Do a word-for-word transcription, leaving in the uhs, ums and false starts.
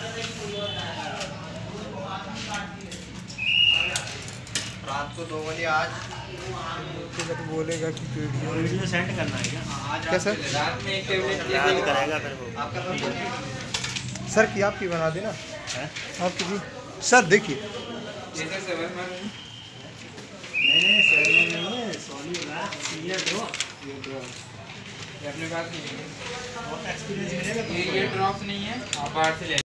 रात को दो बजे आज तो बोलेगा कि वीडियो वीडियो सेंड करना है क्या? क्या सर? रात में एक टेबलेट याद करेगा फिर वो। आपका सर की आपकी बना देना आपकी जी। सर देखिए नहीं नहीं सेवन नहीं है, सॉरी होगा सीनियर ड्रॉप। ये ड्रॉप अपने पास नहीं है, बहुत एक्सपीरियंस मिलेगा ये ये ड्रॉप्स नहीं है, आप बाहर से ले